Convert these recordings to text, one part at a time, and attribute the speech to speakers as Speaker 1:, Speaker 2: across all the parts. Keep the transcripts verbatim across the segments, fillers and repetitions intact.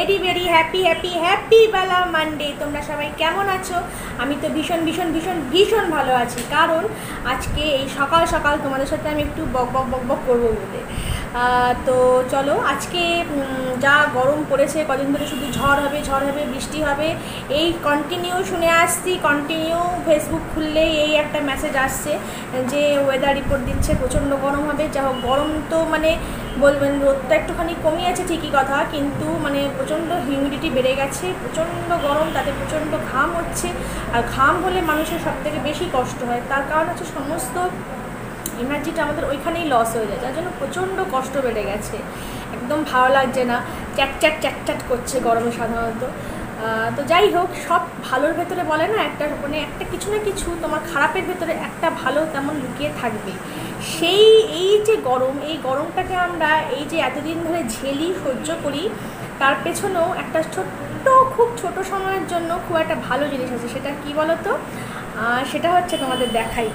Speaker 1: Very very happy happy happy বেলা Monday. তোমরা সবাই কেমন আছো? আমি তো ভীষণ ভীষণ ভীষণ ভীষণ ভালো আছি, কারণ আজকে এই সকাল সকাল তোমাদের সাথে আমি একটু বক বক বক বক করবো বলে। তো চলো, আজকে যা গরম পড়েছে, কদিন ধরে শুধু ঝড় হবে ঝড় হবে বৃষ্টি হবে, এই কন্টিনিউ শুনে আসছি। কন্টিনিউ ফেসবুক খুললেই এই একটা মেসেজ আসছে যে ওয়েদার রিপোর্ট দিচ্ছে প্রচণ্ড গরম হবে। যা হোক, গরম তো মানে বলবেন রোদটা একটুখানি কমিয়েছে ঠিকই কথা, কিন্তু মানে প্রচণ্ড হিউমিডিটি বেড়ে গেছে, প্রচণ্ড গরম, তাতে প্রচণ্ড ঘাম হচ্ছে। আর ঘাম হলে মানুষের সব থেকে বেশি কষ্ট হয়, তার কারণ হচ্ছে সমস্ত এনার্জিটা আমাদের ওইখানেই লস হয়ে যায়, যার জন্য প্রচণ্ড কষ্ট বেড়ে গেছে। একদম ভালো লাগছে না, চ্যাট চ্যাট চ্যাট করছে গরমে সাধারণত। তো যাই হোক, সব ভালোর ভেতরে বলে না একটা মানে একটা কিছু না কিছু তোমার খারাপের ভেতরে একটা ভালো তেমন লুকিয়ে থাকবে। সেই এই যে গরম, এই গরমটাকে আমরা এই যে এতদিন ধরে ঝেলি সহ্য করি, তার পেছনেও একটা ছোট্ট খুব ছোট সময়ের জন্য খুব একটা ভালো জিনিস আছে। সেটা কি বলো তো? সেটা হচ্ছে তোমাদের দেখাই,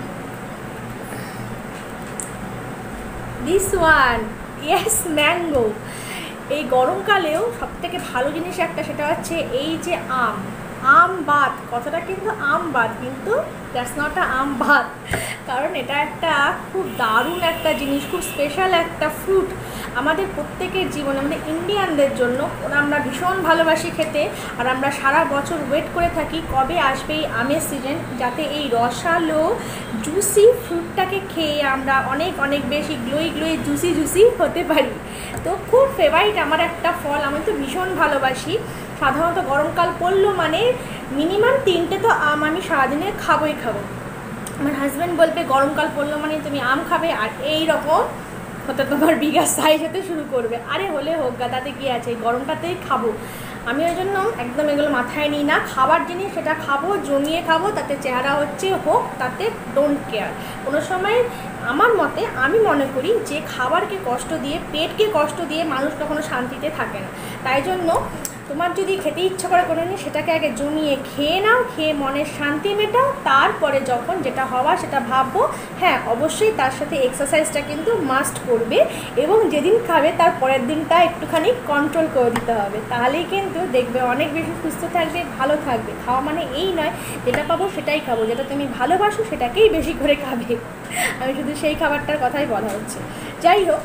Speaker 1: দিস ওয়ান, ইয়েস, ম্যাঙ্গো। এই গরমকালেও সব থেকে ভালো জিনিস একটা, সেটা হচ্ছে এই যে আম আম ভাত। কথাটা কিন্তু আম ভাত, কিন্তু দ্যাটস নট আ আম ভাত, কারণ এটা একটা খুব দারুণ একটা জিনিস, খুব স্পেশাল একটা ফ্রুট আমাদের প্রত্যেকের জীবনে, আমাদের ইন্ডিয়ানদের জন্য। ওরা আমরা ভীষণ ভালোবাসি খেতে, আর আমরা সারা বছর ওয়েট করে থাকি কবে আসবে এই আমের সিজন, যাতে এই রসালো জুসি ফ্রুটটাকে খেয়ে আমরা অনেক অনেক বেশি গ্লোই গ্লোই জুসি জুসি হতে পারি। তো খুব ফেভারিট আমার একটা ফল, আমি তো ভীষণ ভালোবাসি। সাধারণত গরমকাল পড়লো মানে মিনিমাম তিনটে তো আম আমি সারাদিনে খাবোই খাবো। আমার হাজব্যান্ড বলবে গরমকাল পড়লো মানে তুমি আম খাবে, আর এই রকম হতে তোমার বিঘা সাইজ হতে শুরু করবে। আরে হলে হোক গা, তাতে কী আছে, গরমটাতেই খাবো। আমি ওই জন্য একদম এগুলো মাথায় নিই না। খাবার জিনিস সেটা খাবো, জমিয়ে খাবো, তাতে চেহারা হচ্ছে হোক, তাতে ডোন্ট কেয়ার। কোনো সময় আমার মতে আমি মনে করি যে খাবারকে কষ্ট দিয়ে, পেটকে কষ্ট দিয়ে মানুষ কখনো শান্তিতে থাকে না। তাই জন্য তোমার যদি খেতে ইচ্ছা করে কোনো দিন, সেটাকে আগে জমিয়ে খেয়ে নাও, খেয়ে মনের শান্তি মেটাও, তারপরে যখন যেটা হওয়া সেটা ভাববো। হ্যাঁ, অবশ্যই তার সাথে এক্সারসাইজটা কিন্তু মাস্ট করবে, এবং যেদিন খাবে তার পরের দিনটা একটুখানি কন্ট্রোল করে দিতে হবে, তাহলেই কিন্তু দেখবে অনেক বেশি সুস্থ থাকবে, ভালো থাকবে। খাওয়া মানে এই নয় যেটা পাবো সেটাই খাবো, যেটা তুমি ভালোবাসো সেটাকেই বেশি করে খাবে। আমি শুধু সেই খাবারটার কথাই বলা হচ্ছে। যাই হোক,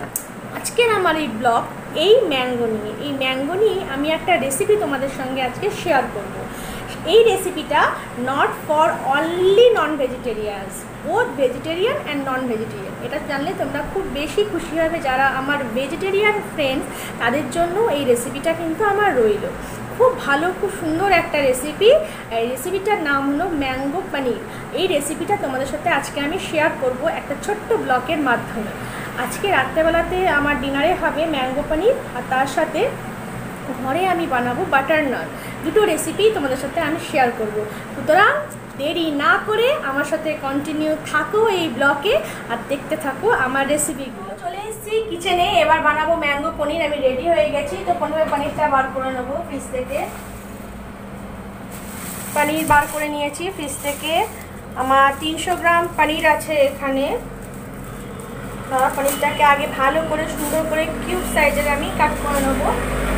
Speaker 1: আজকের আমার এই ব্লগ এই ম্যাঙ্গো নিয়ে। এই ম্যাঙ্গো নিয়ে আমি একটা রেসিপি তোমাদের সঙ্গে আজকে শেয়ার করব। এই রেসিপিটা not for only non vegetarians, both vegetarian and non vegetarian. এটা জানলে তোমরা খুব বেশি খুশি হবে। যারা আমার ভেজিটেরিয়ান ফ্রেন্ডস, তাদের জন্য এই রেসিপিটা কিন্তু আমার রইল। খুব ভালো, খুব সুন্দর একটা রেসিপি। এই রেসিপিটার নাম হলো ম্যাঙ্গো পনির। এই রেসিপিটা তোমাদের সাথে আজকে আমি শেয়ার করব একটা ছোট্ট ব্লগের মাধ্যমে। আজকে রাত্রেবেলাতে আমার ডিনারে হবে ম্যাঙ্গো পনির, আর তার সাথে ঘরে আমি বানাবো বাটার নান। দুটো রেসিপি তোমাদের সাথে আমি শেয়ার করব। সুতরাং দেরি না করে আমার সাথে কন্টিনিউ থাকো এই ব্লগে, আর দেখতে থাকো আমার রেসিপিগুলো। চলে এসেছি কিচেনে, এবার বানাবো ম্যাঙ্গো পনির। আমি রেডি হয়ে গেছি। তো প্রথমে পনিরটা বার করে নেবো ফ্রিজ থেকে। পনির বার করে নিয়েছি ফ্রিজ থেকে। আমার তিনশো গ্রাম পনির আছে এখানে। পনিরটাকে আগে ভালো করে সুন্দর করে কিউব সাইজের আমি কাট করে নেবো।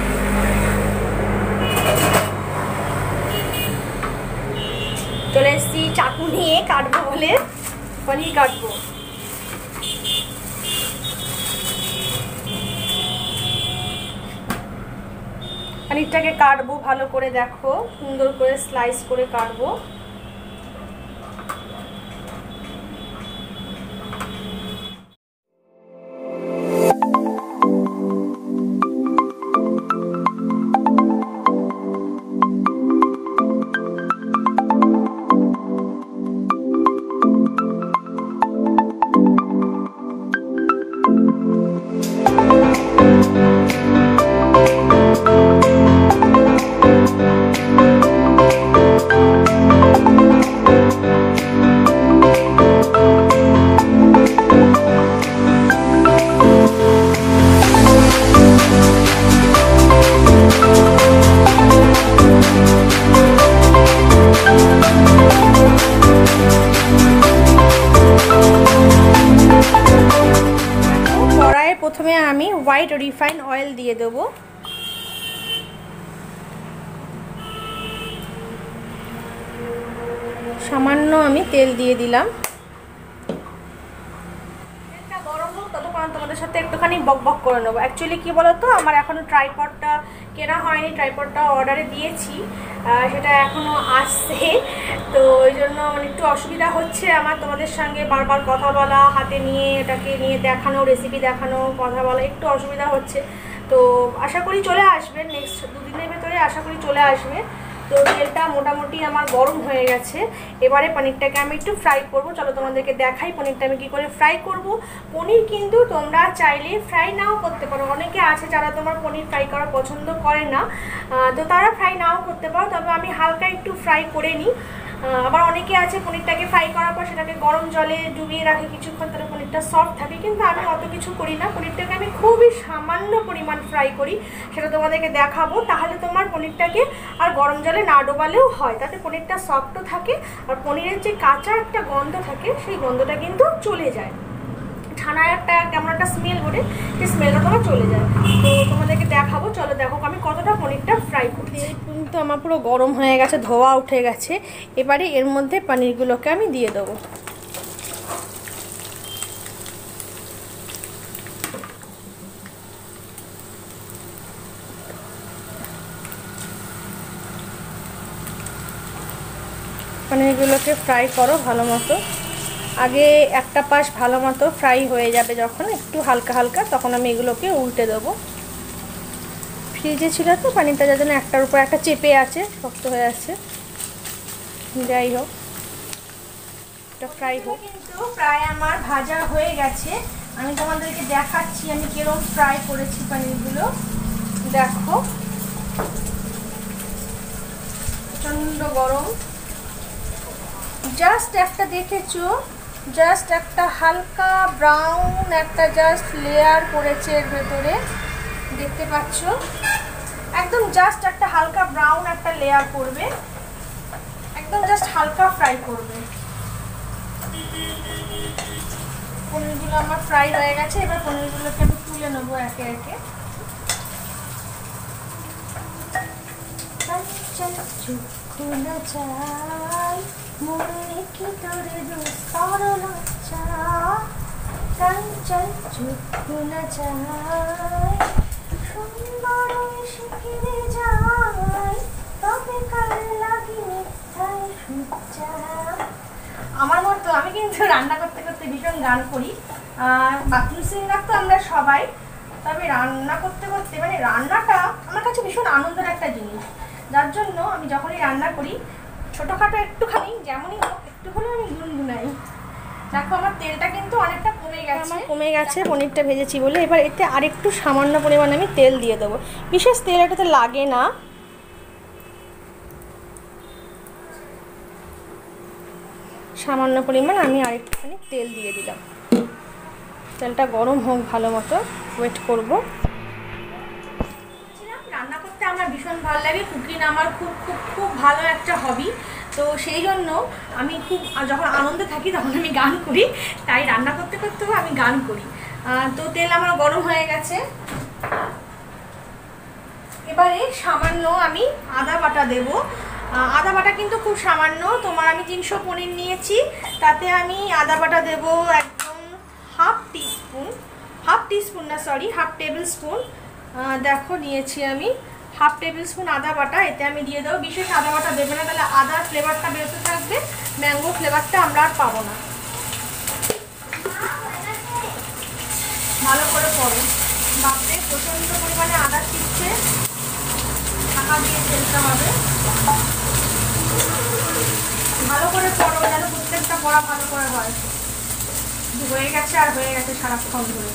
Speaker 1: চলে এসেছি চাকু নিয়ে কাটবো বলে, পনির কাটবো। পনিরটাকে কাটবো ভালো করে, দেখো সুন্দর করে স্লাইস করে কাটবো। প্রথমে আমি হোয়াইট রিফাইন অয়েল দিয়ে দেবো। সামান্য আমি তেল দিয়ে দিলাম। তেলটা গরম হোক ততক্ষণ তোমাদের সাথে একটুখানি বক বক করে নেবো। অ্যাকচুয়ালি কী বলো তো, আমার এখনও ট্রাইপডটা কেনা হয়নি, ট্রাইপডটা অর্ডারে দিয়েছি, সেটা এখনও আসছে। তো ওই জন্য মানে একটু অসুবিধা হচ্ছে আমার তোমাদের সঙ্গে বারবার কথা বলা, হাতে নিয়ে এটাকে নিয়ে দেখানো, রেসিপি দেখানো, কথা বলা একটু অসুবিধা হচ্ছে। তো আশা করি চলে আসবে, নেক্সট দুদিনের ভেতরে আশা করি চলে আসবে। তো তেলটা মোটামুটি আমার গরম হয়ে গেছে। এবারে পনিরটাকে আমি একটু ফ্রাই করব। চলো তোমাদেরকে দেখাই পনিরটা আমি কী করে ফ্রাই করব। পনির কিন্তু তোমরা চাইলে ফ্রাই নাও করতে পারো, অনেকে আছে যারা তোমার পনির ফ্রাই করা পছন্দ করে না, তো তারা ফ্রাই নাও করতে পারো, তবে আমি হালকা একটু ফ্রাই করে নিই। আবার অনেকে আছে পনিরটাকে ফ্রাই করার পর সেটাকে গরম জলে ডুবিয়ে রাখে কিছুক্ষণ, তাহলে পনিরটা সফট থাকে, কিন্তু আমি অত কিছু করি না। পনিরটাকে আমি খুবই সামান্য পরিমাণ ফ্রাই করি, সেটা তোমাদেরকে দেখাবো। তাহলে তোমার পনিরটাকে আর গরম জলে না ডোবালেও হয়, তাতে পনিরটা সফটও থাকে, আর পনিরের যে কাঁচা একটা গন্ধ থাকে সেই গন্ধটা কিন্তু চলে যায়। ছানার একটা কেমন একটা স্মেল ওঠে, সেই স্মেলটা তোমার চলে যায়। তো তোমাদেরকে দেখাবো, চলো দেখো আমি কতটা পনিরটা ফ্রাই করি। কিন্তু আমার পুরো গরম হয়ে গেছে, ধোয়া উঠে গেছে। এবারে এর মধ্যে পনিরগুলোকে আমি দিয়ে দেবো। পনিরগুলোকে ফ্রাই করো ভালো মতো। আগে একটা পাশ ভালো মতো ফ্রাই হয়ে যাবে, যখন একটু হালকা হালকা, তখন আমি এগুলোকে উল্টে দেবো। ফ্রিজে ছিল তো পানিটা, যার জন্য একটার উপর একটা চেপে আছে, শক্ত হয়ে আছে। যাই হোক, এটা ফ্রাই হোক। কিন্তু প্রায় আমার ভাজা হয়ে গেছে, আমি তোমাদেরকে দেখাচ্ছি আমি কিরকম ফ্রাই করেছি পনিরগুলো। দেখো প্রচণ্ড গরম, জাস্ট একটা দেখেছো, জাস্ট একটা হালকা ব্রাউন একটা জাস্ট লেয়ার পড়েছে এর ভেতরে, দেখতে পাচ্ছ? একদম জাস্ট একটা হালকা ব্রাউন একটা লেয়ার পড়বে, একদম জাস্ট হালকা ফ্রাই করবে। পনিরগুলো আমার ফ্রাই হয়ে গেছে, এবার পনিরগুলোকে আমি তুলে নেবো একে একে। মনে কি তোরে দুস্তর লজ্জা, কাঞ্চন চক্ষু না চায়, সুন্দর এসে ফিরে যায়, তবে কাল লাগি মিথ্যায় সজ্জা। আমার মতো আমি কিন্তু রান্না করতে করতে ভীষণ গান করি, আর বাথরুম সিঙ্গার তো আমরা সবাই, তবে রান্না করতে করতে মানে রান্নাটা আমার কাছে ভীষণ আনন্দের একটা জিনিস, যার জন্য আমি যখনই রান্না করি ছোটোখাটো একটুখানি যেমনই হোক একটু হলেও আমি গুনগুনাই। দেখো আমার তেলটা কিন্তু অনেকটা কমে গেছে, আমার কমে গেছে পনিরটা ভেজেছি বলে। এবার এতে আরেকটু সামান্য পরিমাণে আমি তেল দিয়ে দেবো, বিশেষ তেল এটাতে লাগে না। সামান্য পরিমাণ আমি আরেকটুখানি তেল দিয়ে দিলাম। তেলটা গরম হোক ভালো মতো, ওয়েট করব। রান্না করতে আমার ভীষণ ভালো লাগে, কুকিং আমার খুব খুব খুব ভালো একটা হবি। তো সেই জন্য আমি খুব যখন আনন্দে থাকি তখন আমি গান করি, তাই রান্না করতে করতেও আমি গান করি। তো তেল আমার গরম হয়ে গেছে, এবারে সামান্য আমি আদা বাটা দেব। আদা বাটা কিন্তু খুব সামান্য, তোমার আমি তিনশো পনির নিয়েছি, তাতে আমি আদা বাটা দেব একদম হাফ টিস্পুন, হাফ টিস্পুন না সরি হাফ টেবিল স্পুন। দেখো নিয়েছি আমি হাফ টেবিল স্পুন আদা বাটা, এতে আমি দিয়ে দেবো। বিশেষ আদা বাটা দেবে না, তাহলে আদার ফ্লেভারটা বেরোতে থাকবে, ম্যাঙ্গো ফ্লেভারটা আমরা আর পাবো না। ভালো করে পড়ো, বাপরে প্রচণ্ড পরিমাণে আদা ছিটছে, ঢাকা দিয়ে ফেলতে হবে। ভালো করে পড়ো, যেন প্রত্যেকটা পড়া ভালো করে হয়। হয়ে গেছে আর হয়ে গেছে সারাক্ষণ ধরে।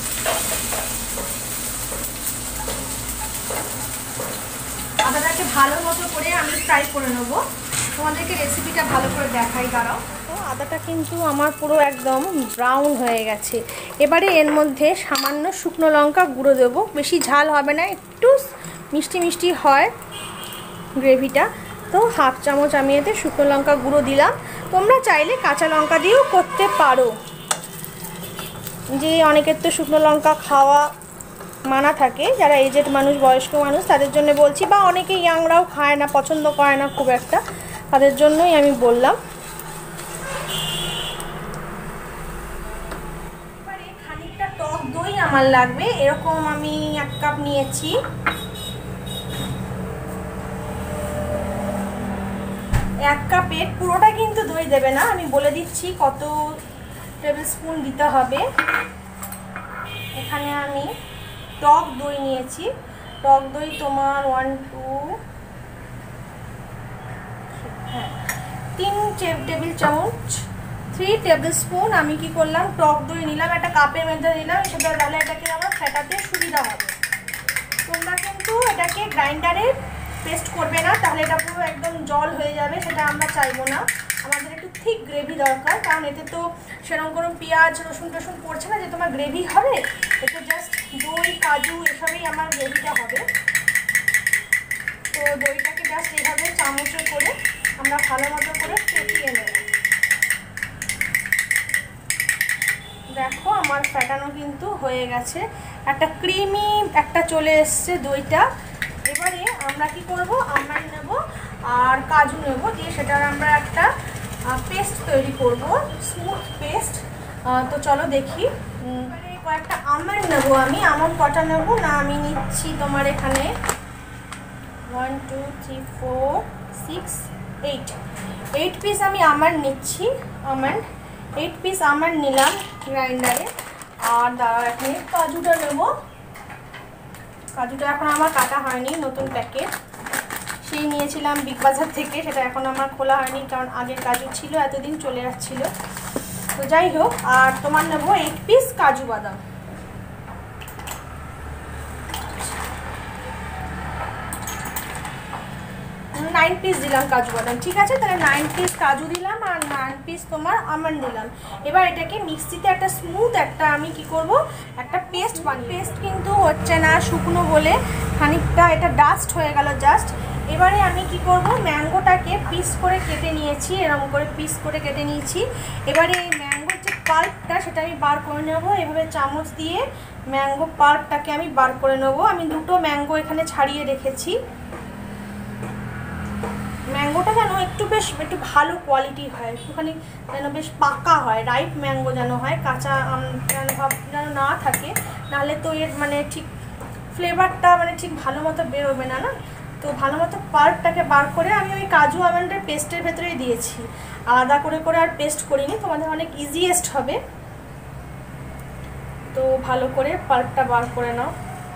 Speaker 1: আদাটাকে ভালো মতো করে আমি ফ্রাই করে নেবো, তোমাদেরকে রেসিপিটা ভালো করে দেখাই, দাঁড়াও। তো আদাটা কিন্তু আমার পুরো একদম ব্রাউন হয়ে গেছে। এবারে এর মধ্যে সামান্য শুকনো লঙ্কা গুঁড়ো দেবো, বেশি ঝাল হবে না, একটু মিষ্টি মিষ্টি হয় গ্রেভিটা। তো হাফ চামচ আমি এতে শুকনো লঙ্কা গুঁড়ো দিলাম, তোমরা চাইলে কাঁচা লঙ্কা দিয়েও করতে পারো। যে অনেকের তো শুকনো লঙ্কা খাওয়া মানা থাকে, যারা এজেড মানুষ বয়স্ক মানুষ তাদের জন্য বলছি, বা অনেকে ইয়াংরাও খায় না, পছন্দ করে না খুব একটা, তাদের জন্যই আমি বললাম। আমার লাগবে এরকম আমি এক কাপ নিয়েছি। এক কাপের পুরোটা কিন্তু দই দেবে না, আমি বলে দিচ্ছি কত টেবিল স্পুন দিতে হবে। এখানে আমি টক দই নিয়েছি, টক দই তোমার ওয়ান টু হ্যাঁ তিন টেবিল চামচ থ্রি টেবিল স্পুন আমি কি করলাম টক দই নিলাম, একটা কাপের মধ্যে নিলাম, সেটা তাহলে এটাকে আমার ফেটাতে সুবিধা হবে। তোমরা কিন্তু এটাকে গ্রাইন্ডারে পেস্ট করবে না, তাহলে এটা পুরো একদম জল হয়ে যাবে, সেটা আমরা চাইবো না। আমাদের একটু ঠিক গ্রেভি দরকার, কারণ এতে তো সেরকম কোনো পেঁয়াজ রসুন টসুন পড়ছে না যে তোমার গ্রেভি হবে, এতে জাস্ট দই কাজু এসবই আমার গ্রেভিটা হবে। তো দইটাকে জাস্ট এইভাবে চামচে করে আমরা ভালো মতো করে ফেটিয়ে নেব। দেখো আমার ফেটানো কিন্তু হয়ে গেছে, একটা ক্রিমি একটা চলে এসছে দইটা। এবারে আমরা কি করব, আমরা নেব আর কাজু নেব, দিয়ে সেটার আমরা একটা পেস্ট তৈরি করব, স্মুথ পেস্ট। তো চলো দেখি। এবারে কয়েকটা আমন্ড নেব আমি, আমন্ড কটা নেব না আমি নিচ্ছি তোমার এখানে one two three four six eight eight piece আমি আমন্ড নিচ্ছি, আমন্ড এইট পিস আমন্ড নিলাম গ্রাইন্ডারে। আর দাঁড়াও এখানে কাজুটা নেব, কাজুটা এখন আমার কাটা হয়নি, নতুন প্যাকেট সেই নিয়েছিলাম বিগ বাজার থেকে, সেটা এখন আমার খোলা হয়নি কারণ আগের কাজু ছিল এতদিন চলে যাচ্ছিল। তো যাই হোক, আর তোমার নেবো এইট পিস কাজু বাদাম, নাইন পিস দিলাম কাজু বাদাম, ঠিক আছে? তাহলে নাইন পিস কাজু দিলাম আর নাইন পিস তোমার আমন্ড দিলাম। এবার এটাকে মিক্সিতে একটা স্মুথ একটা আমি কি করব একটা পেস্ট বানিয়ে, পেস্ট কিন্তু হচ্ছে না শুকনো বলে খানিকটা এটা ডাস্ট হয়ে গেল জাস্ট। এবারে আমি কি করব, ম্যাঙ্গোটাকে পিস করে কেটে নিয়েছি, এরকম করে পিস করে কেটে নিয়েছি। এবারে এই ম্যাঙ্গোর যে পাল্পটা সেটা আমি বার করে নেব, এভাবে চামচ দিয়ে ম্যাঙ্গো পাল্পটাকে আমি বার করে নেব। আমি দুটো ম্যাঙ্গো এখানে ছাড়িয়ে রেখেছি। ম্যাঙ্গোটা যেন একটু বেশ একটু ভালো কোয়ালিটি হয়, একটুখানি যেন বেশ পাকা হয়, রাইপ ম্যাঙ্গো যেন হয়, কাঁচা আম যেন ভাব যেন না থাকে, নাহলে তো এর মানে ঠিক ফ্লেভারটা মানে ঠিক ভালো মতো বেরোবে না না। তো ভালো মতো পাল্পটাকে বার করে আমি ওই কাজু আমন্ডের পেস্টের ভেতরেই দিয়েছি, আলাদা করে করে আর পেস্ট করিনি, তোমাদের অনেক ইজিয়েস্ট হবে। তো ভালো করে পাল্পটা বার করে নাও।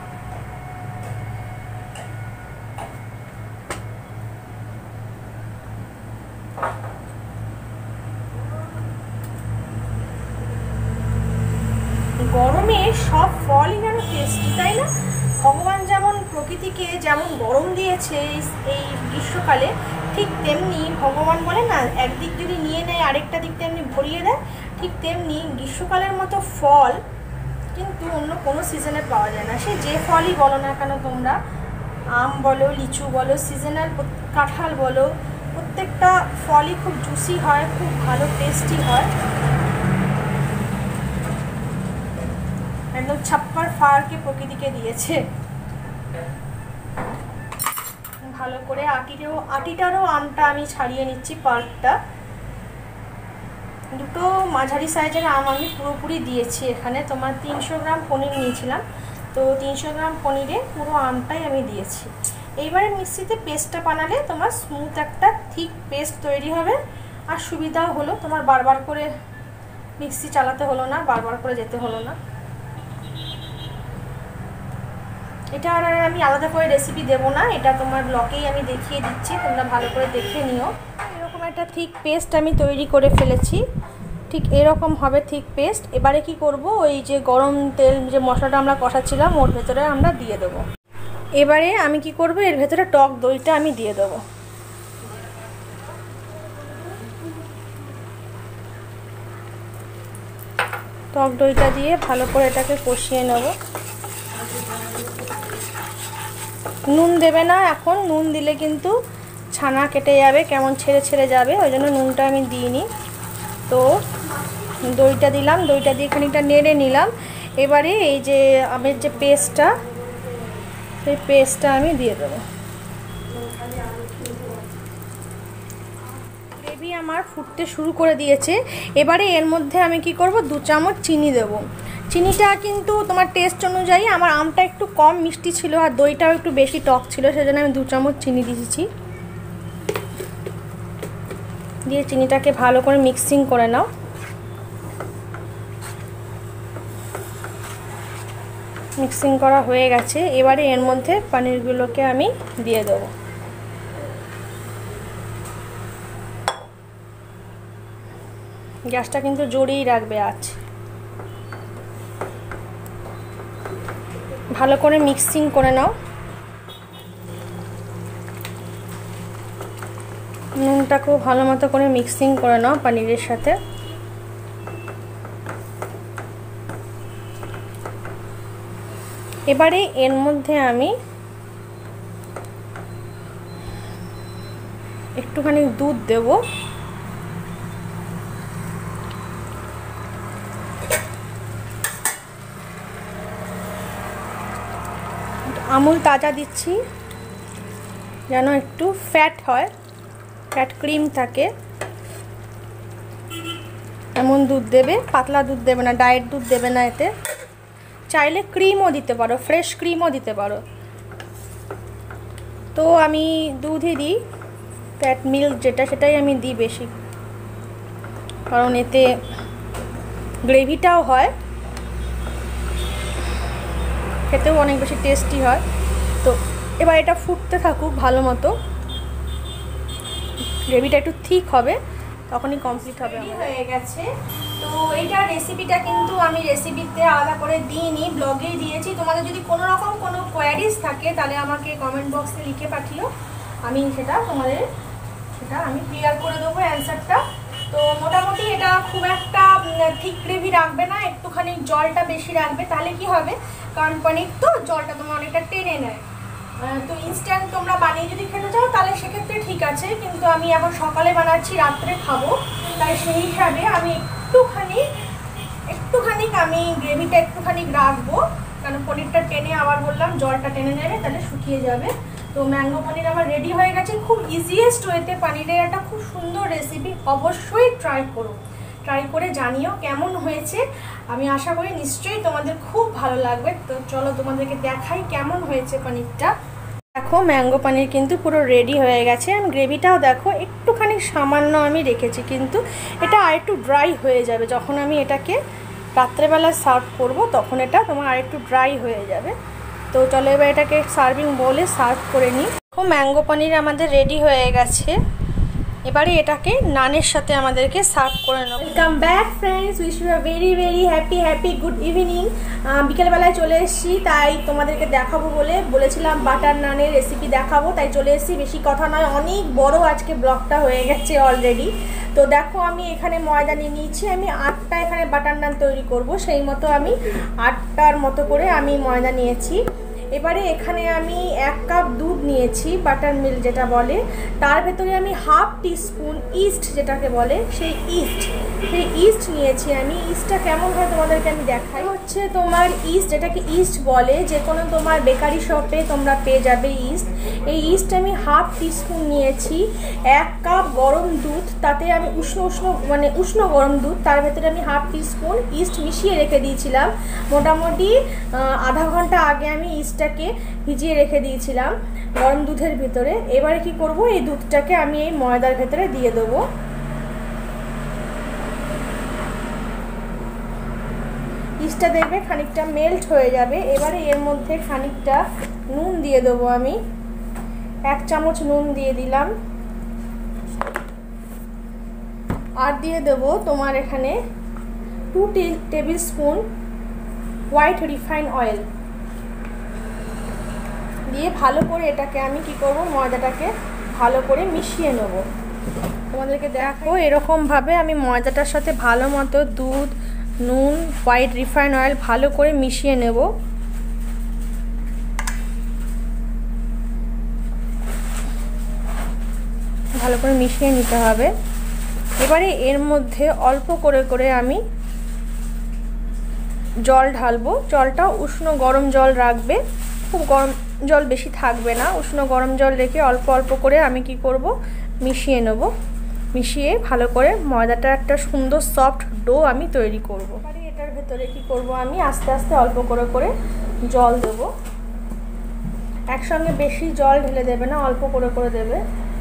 Speaker 1: গরমে সব ফলই যেন টেস্টি, তাই না? ভগবান যেমন প্রকৃতিকে যেমন গরম দিয়েছে এই গ্রীষ্মকালে, ঠিক তেমনি ভগবান বলে না একদিক যদি নিয়ে নেয় আরেকটা দিক তেমনি ভরিয়ে দেয়, ঠিক তেমনি গ্রীষ্মকালের মতো ফল কিন্তু অন্য কোনো সিজনে পাওয়া যায় না। সে যে ফলই বলো না কেন তোমরা, আম বলো, লিচু বলো, সিজনাল কাঁঠাল বলো, প্রত্যেকটা ফলই খুব জুসি হয়, খুব ভালো টেস্টি হয়। একদম ছাপ্পার ফাড়কে প্রকৃতিকে দিয়েছে। ভালো করে আটিটাও আটিটারও আমটা আমি ছাড়িয়ে নিচ্ছি, পাল্পটা। দুটো মাঝারি সাইজের আম আমি পুরোপুরি দিয়েছি এখানে, তোমার তিনশো গ্রাম পনির নিয়েছিলাম, তো তিনশো গ্রাম পনিরে পুরো আমটাই আমি দিয়েছি। এইবারে মিক্সিতে পেস্টটা বানালে তোমার স্মুথ একটা থিক পেস্ট তৈরি হবে, আর সুবিধাও হলো, তোমার বারবার করে মিক্সি চালাতে হলো না, বারবার করে যেতে হলো না। এটা আর আমি আলাদা করে রেসিপি দেবো না, এটা তোমার ব্লগেই আমি দেখিয়ে দিচ্ছি, তোমরা ভালো করে দেখে নিও। এরকম একটা থিক পেস্ট আমি তৈরি করে ফেলেছি, ঠিক এরকম হবে থিক পেস্ট। এবারে কি করব, ওই যে গরম তেল যে মশলাটা আমরা কষাচ্ছিলাম ওর ভেতরে আমরা দিয়ে দেবো। এবারে আমি কি করব, এর ভেতরে টক দইটা আমি দিয়ে দেবো। টক দইটা দিয়ে ভালো করে এটাকে কষিয়ে নেব। নুন দেবে না এখন, নুন দিলে কিন্তু ছানা কেটে যাবে, কেমন ছেড়ে ছেড়ে যাবে, ওই জন্য নুনটা আমি দিইনি। তো দইটা দিলাম, দইটা দিয়ে খানিকটা নেড়ে নিলাম। এবারে এই যে আমের যে পেস্টটা, সেই পেস্টটা আমি দিয়ে দেবো। গ্রেভি আমার ফুটতে শুরু করে দিয়েছে। এবারে এর মধ্যে আমি কি করব, দু চামচ চিনি দেবো। চিনিটা কিন্তু তোমার টেস্ট অনুযায়ী, আমার আমটা একটু কম মিষ্টি ছিল আর দইটাও একটু বেশি টক ছিল, সেজন্য আমি দু চামচ চিনি দিয়েছি। দিয়ে চিনিটাকে ভালো করে মিক্সিং করে নাও। মিক্সিং করা হয়ে গেছে, এবারে এর মধ্যে পনিরগুলোকে আমি দিয়ে দেবো। গ্যাসটা কিন্তু জোরেই রাখবে আজ। ভালো করে মিক্সিং করে নাও। নুনটাকেও ভালো মতো করে মিক্সিং করে নাও পনিরের সাথে। এবারে এর মধ্যে আমি একটুখানি দুধ দেব। আমুল তাজা দিচ্ছি যেন একটু ফ্যাট হয়, ফ্যাট ক্রিম থাকে, এমন দুধ দেবে, পাতলা দুধ দেবে না, ডায়েট দুধ দেবে না। এতে চাইলে ক্রিমও দিতে পারো, ফ্রেশ ক্রিমও দিতে পারো। তো আমি দুধই দিই, ফ্যাট মিল্ক যেটা সেটাই আমি দিই বেশি, কারণ এতে গ্রেভিটাও হয়, খেতেও অনেক বেশি টেস্টি হয়। তো এবার এটা ফুটতে থাকুক ভালো মতো, গ্রেভিটা একটু থিক হবে, তখনই কমপ্লিট হবে। হয়ে গেছে। তো এইটা রেসিপিটা কিন্তু আমি রেসিপিতে আলাদা করে দিইনি, ব্লগেই দিয়েছি। তোমাদের যদি কোনো রকম কোনো কোয়ারিজ থাকে তাহলে আমাকে কমেন্ট বক্সে লিখে পাঠিও, আমি সেটা তোমাদের সেটা আমি ক্লিয়ার করে দেবো অ্যান্সারটা। তো মোটামুটি এটা খুব একটা থিক গ্রেভি রাখবে না, একটুখানি জলটা বেশি রাখবে, তাহলে কি হবে, কারণ পনির তো জলটা তোমার অনেকটা টেনে নেয়। তো ইনস্ট্যান্ট তোমরা বানিয়ে যদি খেতে চাও তাহলে সেক্ষেত্রে ঠিক আছে, কিন্তু আমি এখন সকালে বানাচ্ছি, রাত্রে খাবো, তাই সেই হিসাবে আমি একটুখানি একটুখানি আমি গ্রেভিটা একটুখানি রাখবো, কারণ পনিরটা টেনে, আবার বললাম জলটা টেনে নেবে, তাহলে শুকিয়ে যাবে। তো ম্যাঙ্গো পনির আমার রেডি হয়ে গেছে। খুব ইজিয়েস্ট ওয়েতে পনিরের একটা খুব সুন্দর রেসিপি, অবশ্যই ট্রাই করো, ট্রাই করে জানিও কেমন হয়েছে। আমি আশা করি নিশ্চয়ই তোমাদের খুব ভালো লাগবে। তো চলো তোমাদেরকে দেখাই কেমন হয়েছে পনিরটা। দেখো ম্যাঙ্গো পনির কিন্তু পুরো রেডি হয়ে গেছে। আমি গ্রেভিটাও দেখো একটুখানি সামান্য আমি রেখেছি, কিন্তু এটা আর একটু ড্রাই হয়ে যাবে যখন আমি এটাকে রাত্রেবেলা সার্ভ করব, তখন এটা তোমার আর একটু ড্রাই হয়ে যাবে। তো চলো এবার এটাকে সার্ভিং বোলে সার্ভ করে নিই। দেখো ম্যাঙ্গো পনির আমাদের রেডি হয়ে গেছে, এবারে এটাকে নানের সাথে আমাদেরকে সার্ভ করে নেব। Welcome back friends, wish you a very very happy happy good evening. বিকেলবেলায় চলে এসেছি, তাই তোমাদেরকে দেখাবো বলে বলেছিলাম বাটার নানের রেসিপি দেখাবো, তাই চলে এসেছি। বেশি কথা নয়, অনেক বড় আজকে ব্লগটা হয়ে গেছে অলরেডি। তো দেখো আমি এখানে ময়দা নিয়ে নিয়েছি, আমি আটটা এখানে বাটার নান তৈরি করব, সেই মতো আমি আটটার মতো করে আমি ময়দা নিয়েছি। এবারে এখানে আমি এক কাপ দুধ নিয়েছি, বাটার মিল্ক যেটা বলে, তার ভেতরে আমি হাফ টিস্পুন ইস্ট যেটাকে বলে সেই ইস্ট সেই ইস্ট নিয়েছি আমি। ইস্টটা কেমন হয় তোমাদেরকে আমি দেখাই। হচ্ছে তোমার ইস্ট, যেটাকে ইস্ট বলে, যে কোনো তোমার বেকারি শপে তোমরা পেয়ে যাবে ইস্ট। এই ইস্ট আমি হাফ টিস্পুন নিয়েছি। এক কাপ গরম দুধ, তাতে আমি উষ্ণ উষ্ণ মানে উষ্ণ গরম দুধ, তার ভেতরে আমি হাফ টিস্পুন ইস্ট মিশিয়ে রেখে দিয়েছিলাম। মোটামুটি আধা ঘন্টা আগে আমি ইস্টটাকে ভিজিয়ে রেখে দিয়েছিলাম গরম দুধের ভিতরে। এবারে কি করব, এই দুধটাকে আমি এই ময়দার ভেতরে দিয়ে দেবো। ইস্টটা দেখবে খানিকটা মেল্ট হয়ে যাবে। এবারে এর মধ্যে খানিকটা নুন দিয়ে দেবো, আমি এক চামচ নুন দিয়ে দিলাম। আর দিয়ে দেবো তোমার এখানে two table spoon white refine oil দিয়ে ভালো করে এটাকে আমি কি করব, ময়দাটাকে ভালো করে মিশিয়ে নেব। তোমাদেরকে দেখো এরকমভাবে আমি ময়দাটার সাথে ভালো মতো দুধ, নুন, হোয়াইট রিফাইন অয়েল ভালো করে মিশিয়ে নেব। ভালো করে মিশিয়ে নিতে হবে। এবারে এর মধ্যে অল্প করে করে আমি জল ঢালবো। জলটা উষ্ণ গরম জল রাখবে, খুব গরম জল বেশি থাকবে না, উষ্ণ গরম জল রেখে অল্প অল্প করে আমি কি করব, মিশিয়ে নেব। মিশিয়ে ভালো করে ময়দাটা একটা সুন্দর সফট ডো আমি তৈরি করব। এটার ভেতরে ভেতরে কি করব আমি আস্তে আস্তে অল্প করে করে জল দেব। একসঙ্গে বেশি জল ঢেলে দেবে না, অল্প করে করে দেবে।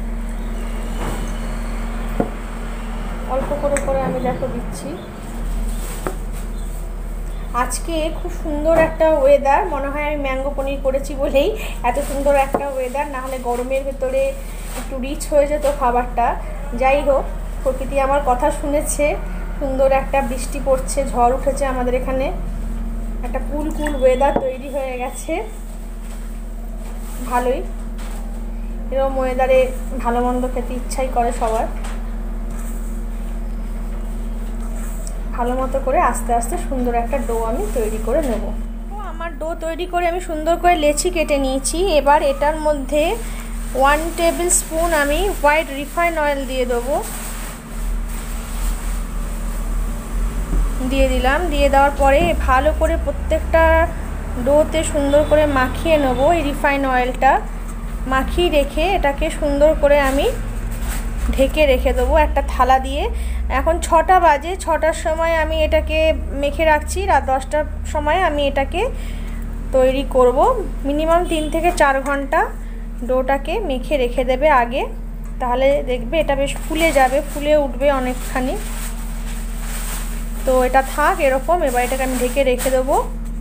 Speaker 1: অল্প করে করে আমি দেখো দিচ্ছি। আজকে খুব সুন্দর একটা ওয়েদার, মনে হয় আমি ম্যাঙ্গো পনির করেছি বলেই এত সুন্দর একটা ওয়েদার, না হলে গরমের ভেতরে একটু রিচ হয়ে যেত খাবারটা। যাই হোক, প্রকৃতি আমার কথা শুনেছে, সুন্দর একটা বৃষ্টি পড়ছে, ঝড় উঠেছে আমাদের এখানে, একটা কুল কুল ওয়েদার তৈরি হয়ে গেছে। ভালোই, এরকম ওয়েদারে ভালো মন্দ খেতে ইচ্ছাই করে সবার। ভালো মতো করে আস্তে আস্তে সুন্দর একটা ডো আমি তৈরি করে নেব। আমার ডো তৈরি করে আমি সুন্দর করে লেচি কেটে নিয়েছি। এবার এটার মধ্যে ওয়ান টেবিল স্পুন আমি হোয়াইট রিফাইন অয়েল দিয়ে দেবো। দিয়ে দিলাম। দিয়ে দেওয়ার পরে ভালো করে প্রত্যেকটা ডোতে সুন্দর করে মাখিয়ে নেবো এই রিফাইন অয়েলটা। মাখিয়ে রেখে এটাকে সুন্দর করে আমি ঢেকে রেখে দেবো একটা থালা দিয়ে। এখন ছটা বাজে, ছটার সময় আমি এটাকে মেখে রাখছি, রাত দশটার সময় আমি এটাকে তৈরি করব। মিনিমাম তিন থেকে চার ঘন্টা ডোটাকে মেখে রেখে দেবে আগে, তাহলে দেখবে এটা বেশ ফুলে যাবে, ফুলে উঠবে অনেকখানি। তো এটা থাক এরকম। এবার এটাকে আমি ঢেকে রেখে দেবো।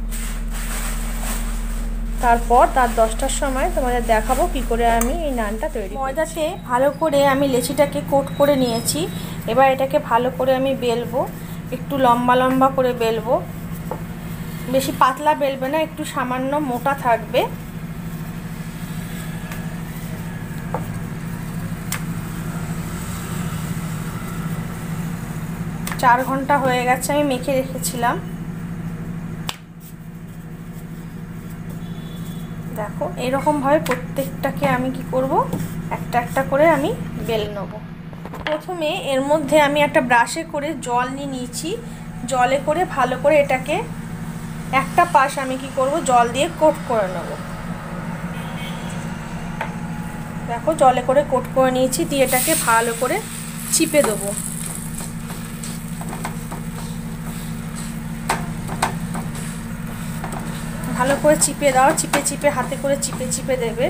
Speaker 1: তারপর তার দশটার সময় তোমাদের দেখাবো কি করে আমি এই নানটা তৈরি। ময়দাতে ভালো করে আমি লেচিটাকে কোট করে নিয়েছি। এবার এটাকে ভালো করে আমি বেলবো, একটু লম্বা লম্বা করে বেলবো, বেশি পাতলা বেলবে না, একটু সামান্য মোটা থাকবে। চার ঘন্টা হয়ে গেছে আমি মেখে রেখেছিলাম। দেখো এইরকমভাবে প্রত্যেকটাকে আমি কি করব, একটা একটা করে আমি বেলে নেব। প্রথমে এর মধ্যে আমি একটা ব্রাশে করে জল নিয়ে নিয়েছি। জলে করে ভালো করে এটাকে একটা পাশ আমি কি করব, জল দিয়ে কোট করে নেব। দেখো জলে করে কোট করে নিয়েছি। দিয়ে এটাকে ভালো করে চিপে দেবো। ভালো করে চিপে দাও, চিপে চিপে হাতে করে চিপে চিপে দেবে।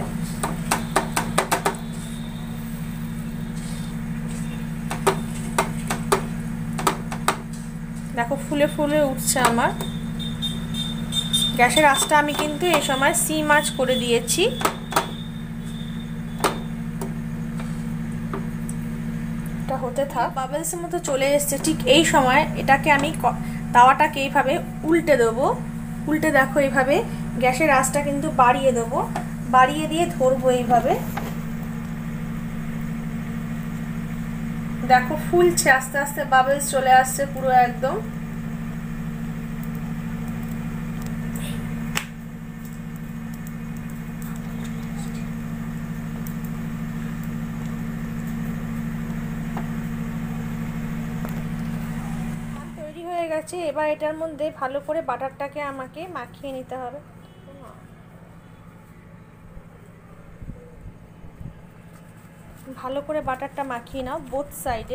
Speaker 1: দেখো ফুলে ফুলে উঠছে আমার। গ্যাসের আঁচটা আমি কিন্তু এই সময় সিম আঁচ করে দিয়েছি। এটা হতে থাক। বাবলসের মতো চলে এসছে। ঠিক এই সময় এটাকে আমি তাওয়াটাকে এইভাবে উল্টে দেবো। উল্টে দেখো এইভাবে গ্যাসের আঁচটা কিন্তু বাড়িয়ে দেবো, বাড়িয়ে দিয়ে ধরবো এইভাবে। দেখো ফুলছে আস্তে আস্তে, বাবলস চলে আসছে পুরো একদম। তৈরি হয়ে গেছে। এবার এটার মধ্যে ভালো করে বাটারটাকে আমাকে মাখিয়ে নিতে হবে। ভালো করে বাটারটা মাখিয়ে নাও বোথ সাইডে।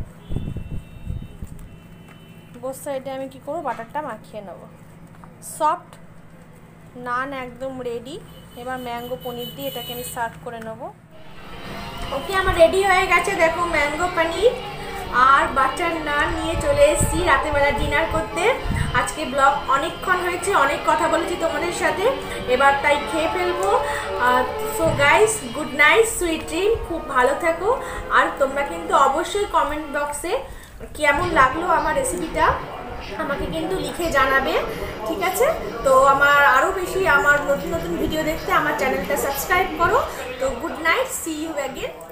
Speaker 1: বোথ সাইডে আমি কি করব, বাটারটা মাখিয়ে নেব। সফট নান একদম রেডি। এবার ম্যাঙ্গো পনির দিয়ে এটাকে আমি সার্ভ করে নেব। ওকে, আমার রেডি হয়ে গেছে। দেখো ম্যাঙ্গো পনির আর বাটার নান নিয়ে চলে এসেছি রাতেরবেলা ডিনার করতে। আজকে ব্লগ অনেকক্ষণ হয়েছে, অনেক কথা বলেছি তোমাদের সাথে, এবার তাই খেয়ে ফেলবো। So guys, good night, sweet dream, খুব ভালো থাকো। আর তোমরা কিন্তু অবশ্যই কমেন্ট বক্সে কেমন লাগলো আমার রেসিপিটা আমাকে কিন্তু লিখে জানাবে, ঠিক আছে? তো আমার আরও বেশি আমার নতুন নতুন ভিডিও দেখতে আমার চ্যানেলটা সাবস্ক্রাইব করো। তো good night, see you again.